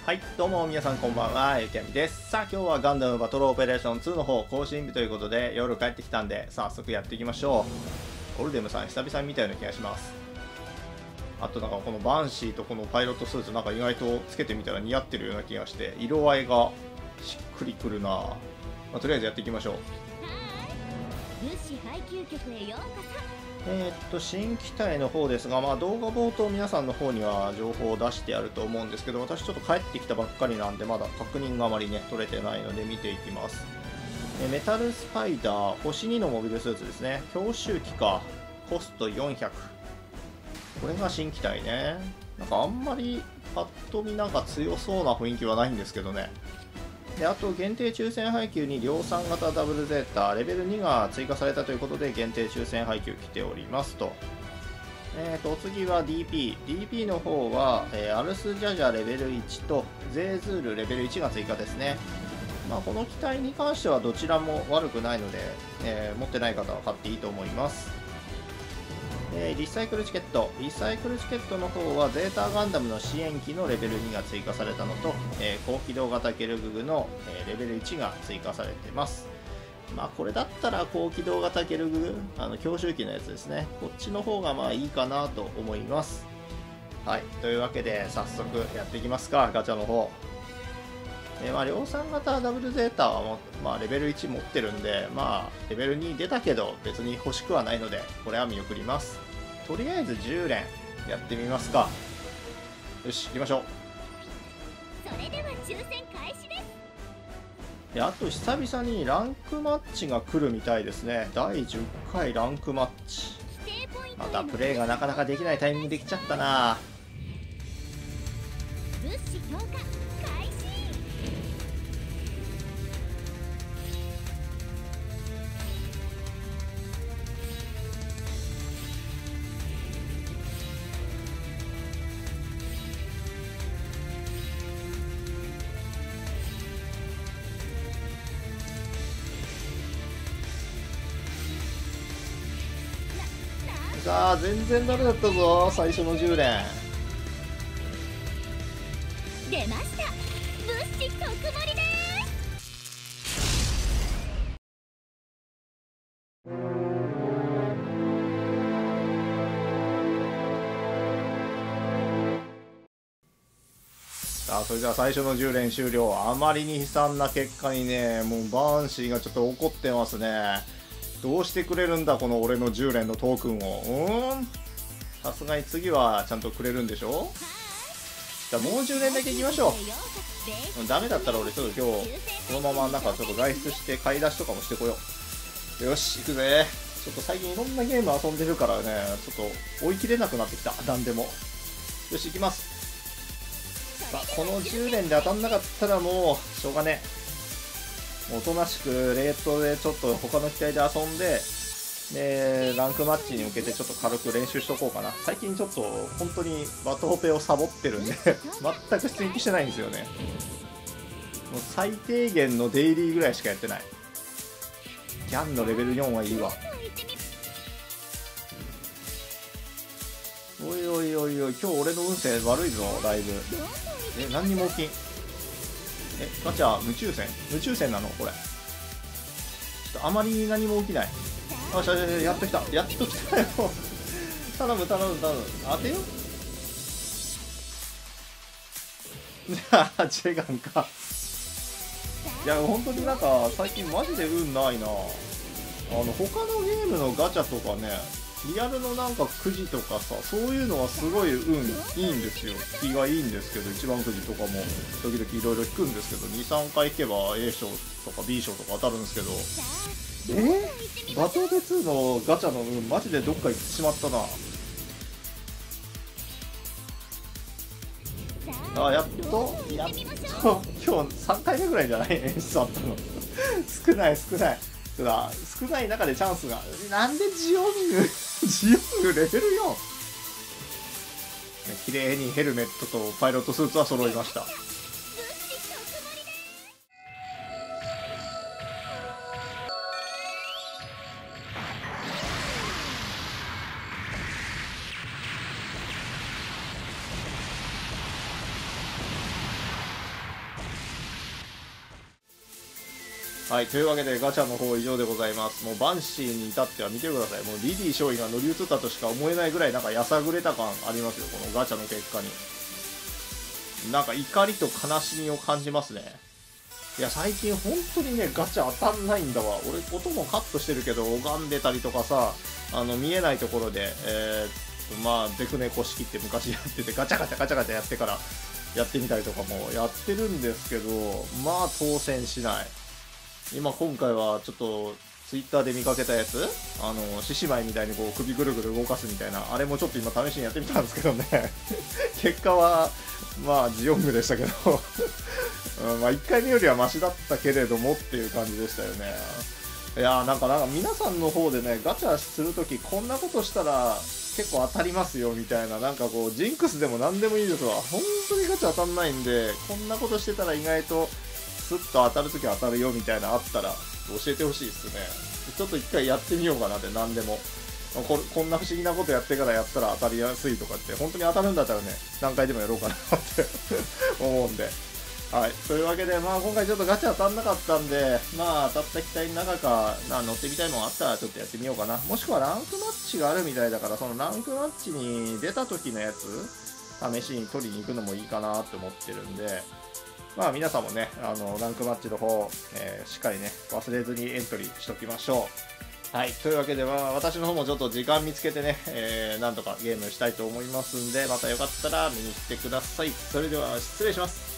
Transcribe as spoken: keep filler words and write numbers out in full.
はい、どうも皆さんこんばんは、ゆきやみです。さあ、今日はガンダムバトルオペレーションツーの方更新日ということで、夜帰ってきたんで、早速やっていきましょう。オルデムさん、久々に見たような気がします。あとなんかこのバンシーとこのパイロットスーツ、なんか意外とつけてみたら似合ってるような気がして、色合いがしっくりくるな。まあ、とりあえずやっていきましょう。 物資配給局へようこそ。 えー、っと新機体の方ですが、まあ、動画冒頭皆さんの方には情報を出してあると思うんですけど、私ちょっと帰ってきたばっかりなんでまだ確認があまりね取れてないので見ていきます。えメタルスパイダー星にのモビルスーツですね。強襲機か。コストよんひゃく。これが新機体ね。なんかあんまりパッと見なんか強そうな雰囲気はないんですけどね。であと限定抽選配給に量産型ダブルゼータレベルにが追加されたということで限定抽選配給来ておりますと。えー、とお次は ディーピー。ディーピー の方は、えー、アルスジャジャレベルいちとゼーズールレベルいちが追加ですね。まあ、この機体に関してはどちらも悪くないので、えー、持ってない方は買っていいと思います。えー、リサイクルチケット。リサイクルチケットの方はゼータガンダムの支援機のレベルにが追加されたのと、えー、高機動型ゲルググの、えー、レベルいちが追加されてます。まあこれだったら高機動型ゲルググ、あの強襲機のやつですね。こっちの方がまあいいかなと思います。はい。というわけで早速やっていきますか、ガチャの方。えー、まあ量産型ダブルゼータはも、まあ、レベルいち持ってるんで、まあレベルに出たけど別に欲しくはないのでこれは見送ります。とりあえずじゅう連やってみますか。よし行きましょう。 それでは抽選開始です。 であと久々にランクマッチが来るみたいですね。だいじゅっかいランクマッチ。またプレイがなかなかできないタイミングできちゃったな。 物資投下開始。 さあ全然ダメだったぞ最初のじゅう連。 出ました。物資特盛りです。 さあそれでは最初のじゅう連終了。あまりに悲惨な結果にね、もうバーンシーがちょっと怒ってますね。どうしてくれるんだこの俺のじゅう連のトークンを。うーん、さすがに次はちゃんとくれるんでしょ。じゃあもうじゅう連だけいきましょう。ダメだったら俺ちょっと今日このままなんかちょっと外出して買い出しとかもしてこよう。よし行くぜ。ちょっと最近いろんなゲーム遊んでるからね、ちょっと追い切れなくなってきた。何でもよし行きます。さあこのじゅう連で当たんなかったらもうしょうがねえ。おとなしくレートでちょっと他の機体で遊んで、でランクマッチに向けてちょっと軽く練習しとこうかな。最近ちょっと本当にバトオペをサボってるんで全く出撃してないんですよね。もう最低限のデイリーぐらいしかやってない。ギャンのレベルよんはいいわ。おいおいおいおい、今日俺の運勢悪いぞだいぶ。え何にも起きん。えガチャ無抽選無抽選なのこれ。ちょっとあまり何も起きない。あしゃしゃやっときたやっときたよ頼む頼む頼む当てよ。じゃあジェガンか。いや本当になんか最近マジで運ないな。あの他のゲームのガチャとかね、リアルのなんかくじとかさ、そういうのはすごい運いいんですよ。気がいいんですけど、一番くじとかも時々いろいろ引くんですけど、にさんかい引けば A 賞とか B 賞とか当たるんですけど、えー、バトルツーのガチャの運マジでどっか行ってしまったな。あやっとやっと今日さんかいめぐらいじゃない演出あったの少ない少ない少ない中でチャンスが。なんでジオングジオングレベルよん。綺麗にヘルメットとパイロットスーツは揃いました。 はい、というわけでガチャの方以上でございます。もうバンシーに至っては見てください。もうリディ少尉が乗り移ったとしか思えないぐらいなんかやさぐれた感ありますよ、このガチャの結果に。なんか怒りと悲しみを感じますね。いや、最近本当にね、ガチャ当たんないんだわ。俺、音もカットしてるけど、拝んでたりとかさ、あの、見えないところで、えー、っと、まあ、デクネコ式って昔やってて、ガチャガチャガチャガチャやってから、やってみたりとかもやってるんですけど、まあ、当選しない。今、今回はちょっと、ツイッターで見かけたやつ、あの、獅子舞みたいにこう、首ぐるぐる動かすみたいな、あれもちょっと今試しにやってみたんですけどね、結果は、まあ、ジオングでしたけど、うん、まあいっかいめよりはマシだったけれどもっていう感じでしたよね。いやーなんかなんか皆さんの方でね、ガチャするときこんなことしたら結構当たりますよみたいな、なんかこうジンクスでも何でもいいですわ。本当にガチャ当たんないんで、こんなことしてたら意外とスッと当たるとき当たるよみたいなあったら教えてほしいですね。ちょっと一回やってみようかなって、何でも。こ, こんな不思議なことやってからやったら当たりやすいとかって、本当に当たるんだったらね、何回でもやろうかなって思うんで。はい、というわけで、まあ、今回ちょっとガチャ当たんなかったんで、まあ、当たった機体の中か、まあ、乗ってみたいものあったらちょっとやってみようかな。もしくはランクマッチがあるみたいだから、そのランクマッチに出た時のやつ、試しに取りに行くのもいいかなって思ってるんで、まあ、皆さんもね、あの、ランクマッチの方、えー、しっかりね、忘れずにエントリーしときましょう。はい。というわけで、まあ、私の方もちょっと時間見つけてね、えー、なんとかゲームしたいと思いますんで、またよかったら見に来てください。それでは、失礼します。